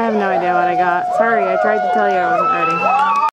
have no idea what I got. Sorry, I tried to tell you I wasn't ready.